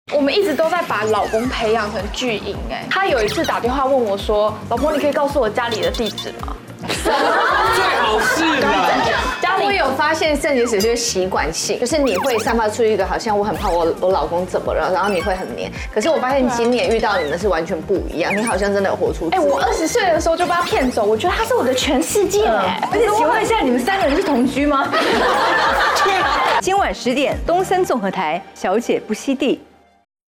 我们一直都在把老公培养成巨婴哎。他有一次打电话问我说：“老婆，你可以告诉我家里的地址吗？” 最好是啦。 我有发现肾结石就是习惯性，就是你会散发出一个好像我很怕我老公怎么了，然后你会很黏。可是我发现今年遇到你们是完全不一样，你好像真的有活出。 我20岁的时候就被他骗走，我觉得他是我的全世界哎。 而且请问一下，你们3个人是同居吗？今晚10点，东森综合台，小姐不吸地。